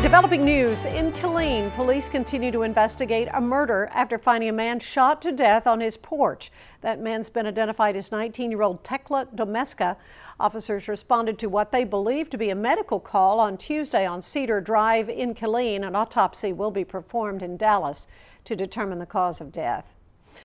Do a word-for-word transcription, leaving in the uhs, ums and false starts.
Developing news in Killeen, police continue to investigate a murder after finding a man shot to death on his porch. That man's been identified as nineteen-year-old Tekla Domeska. Officers responded to what they believe to be a medical call on Tuesday on Cedar Drive in Killeen. An autopsy will be performed in Dallas to determine the cause of death.